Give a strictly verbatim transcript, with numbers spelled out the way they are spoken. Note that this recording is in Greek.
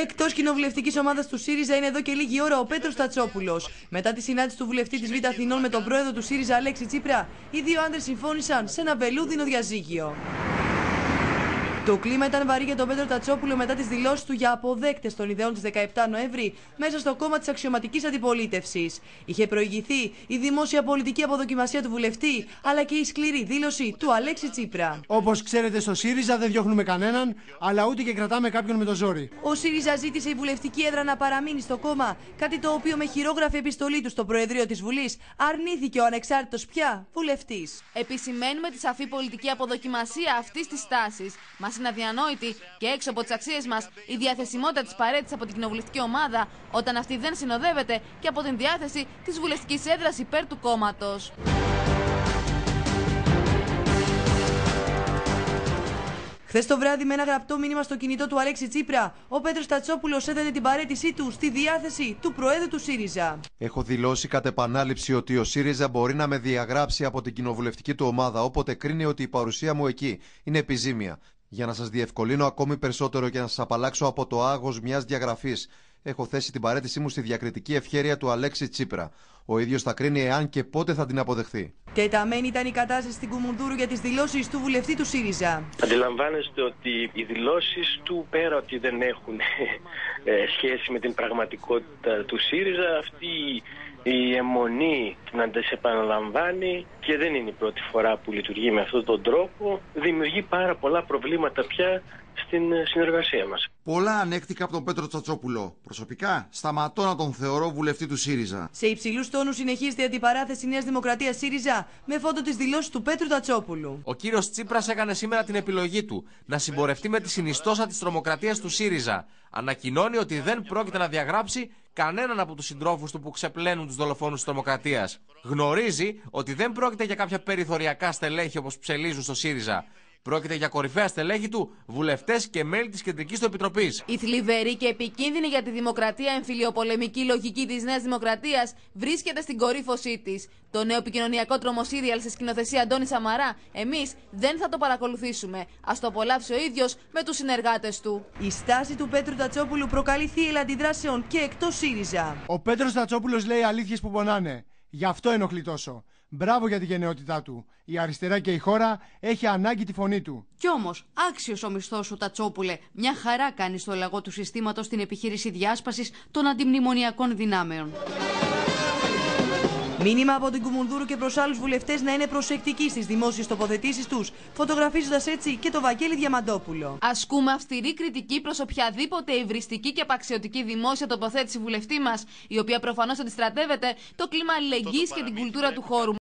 Εκτός κοινοβουλευτικής ομάδας του ΣΥΡΙΖΑ είναι εδώ και λίγη ώρα ο Πέτρος Τατσόπουλος. Μετά τη συνάντηση του βουλευτή της Β' Αθηνών με τον πρόεδρο του ΣΥΡΙΖΑ Αλέξη Τσίπρα, οι δύο άντρες συμφώνησαν σε ένα βελούδινο διαζύγιο. Το κλίμα ήταν βαρύ για τον Πέτρο Τατσόπουλο μετά τις δηλώσεις του για αποδέκτες των ιδεών της δεκαεπτά Νοέμβρη μέσα στο κόμμα της αξιωματικής αντιπολίτευσης. Είχε προηγηθεί η δημόσια πολιτική αποδοκιμασία του βουλευτή, αλλά και η σκληρή δήλωση του Αλέξη Τσίπρα. Όπως ξέρετε, στο ΣΥΡΙΖΑ δεν διώχνουμε κανέναν, αλλά ούτε και κρατάμε κάποιον με το ζόρι. Ο ΣΥΡΙΖΑ ζήτησε η βουλευτική έδρα να παραμείνει στο κόμμα, κάτι το οποίο με χειρόγραφη επιστολή του στο Προεδρείο της Βουλής αρνήθηκε ο ανεξάρτητος πια βουλευτής. Επισημαίνουμε τη σαφή πολιτική αποδοκιμασία αυτής της τάσης. Μας είναι αδιανόητη και έξω από τις αξίες μας η διαθεσιμότητα της παρέτησης από την κοινοβουλευτική ομάδα όταν αυτή δεν συνοδεύεται και από την διάθεση της βουλευτικής έδρας υπέρ του κόμματος. Χθες το βράδυ, με ένα γραπτό μήνυμα στο κινητό του Αλέξη Τσίπρα, ο Πέτρος Τατσόπουλος έθετε την παραίτησή του στη διάθεση του Προέδρου του ΣΥΡΙΖΑ. Έχω δηλώσει κατ' επανάληψη ότι ο ΣΥΡΙΖΑ μπορεί να με διαγράψει από την κοινοβουλευτική του ομάδα όποτε κρίνει ότι η παρουσία μου εκεί είναι επιζήμια. Για να σας διευκολύνω ακόμη περισσότερο και να σας απαλλάξω από το άγχος μιας διαγραφής, έχω θέσει την παραίτησή μου στη διακριτική ευχέρεια του Αλέξη Τσίπρα. Ο ίδιος θα κρίνει εάν και πότε θα την αποδεχθεί. Τεταμένη ήταν η κατάσταση στην Κουμουνδούρου για τις δηλώσεις του βουλευτή του ΣΥΡΙΖΑ. Αντιλαμβάνεστε ότι οι δηλώσεις του, πέρα ότι δεν έχουν ε, σχέση με την πραγματικότητα του ΣΥΡΙΖΑ, αυτή η αιμονή να τις επαναλαμβάνει και δεν είναι η πρώτη φορά που λειτουργεί με αυτόν τον τρόπο, δημιουργεί πάρα πολλά προβλήματα πια στην συνεργασία μας. Πολλά ανέχτηκα από τον Πέτρο Τατσόπουλο. Προσωπικά, σταματώ να τον θεωρώ βουλευτή του ΣΥΡΙΖΑ. Σε υψηλούς τόνους συνεχίζεται η αντιπαράθεση Νέας Δημοκρατίας ΣΥΡΙΖΑ με φόντο τις δηλώσεις του Πέτρου Τατσόπουλου. Ο κύριος Τσίπρας έκανε σήμερα την επιλογή του να συμπορευτεί με τη συνιστόσα της τρομοκρατίας του ΣΥΡΙΖΑ. Ανακοινώνει ότι δεν πρόκειται να διαγράψει κανέναν από τους συντρόφους του που ξεπλένουν τους δολοφόνους της τρομοκρατίας. Γνωρίζει ότι δεν πρόκειται για κάποια περιθωριακά στελέχη όπως ψελίζουν στο ΣΥΡΙΖΑ. Πρόκειται για κορυφαία στελέχη του, βουλευτές και μέλη της Κεντρικής του Επιτροπής. Η θλιβερή και επικίνδυνη για τη δημοκρατία εμφυλιοπολεμική λογική της Νέας Δημοκρατίας βρίσκεται στην κορύφωσή της. Το νέο επικοινωνιακό τρομοσύριαλ σε σκηνοθεσία Αντώνη Σαμαρά, εμείς δεν θα το παρακολουθήσουμε. Ας το απολαύσει ο ίδιος με τους συνεργάτες του. Η στάση του Πέτρου Τατσόπουλου προκαλεί θύελλα αντιδράσεων και εκτός ΣΥΡΙΖΑ. Ο Πέτρος Τατσόπουλος λέει αλήθειες που πονάνε. Γι' αυτό ενοχλεί τόσο. Μπράβο για τη γενναιότητά του. Η αριστερά και η χώρα έχει ανάγκη τη φωνή του. Κι όμως, άξιος ο μισθός σου, Τατσόπουλε. Μια χαρά κάνει στο λαγό του συστήματος στην επιχείρηση διάσπασης των αντιμνημονιακών δυνάμεων. Μήνυμα από την Κουμουνδούρου και προς άλλους βουλευτές να είναι προσεκτικοί στις δημόσιες τοποθετήσεις τους, φωτογραφίζοντας έτσι και το Βαγγέλη Διαμαντόπουλο. Ασκούμε αυστηρή κριτική προς οποιαδήποτε υβριστική και απαξιωτική δημόσια τοποθέτηση βουλευτή μας, η οποία προφανώς αντιστρατεύεται το κλίμα αλληλεγγύης και την κουλτούρα του χώρου.